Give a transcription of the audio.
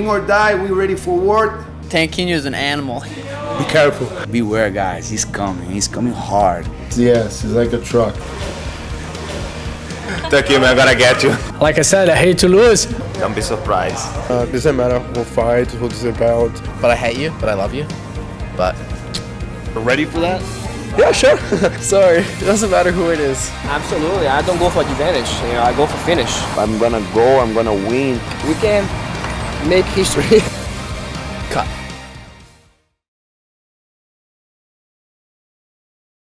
or die, we ready for war. Tanquinho is an animal. Be careful. Beware, guys. He's coming hard. Yes, he's like a truck. Tanquinho, man, I gotta get you. Like I said, I hate to lose. Don't be surprised. Doesn't matter who fights, who does the belt. But I hate you, but I love you. But We're ready for that? Yeah, sure. Sorry, it doesn't matter who it is. Absolutely, I don't go for advantage. You know, I go for finish. I'm gonna go. I'm gonna win. We can make history.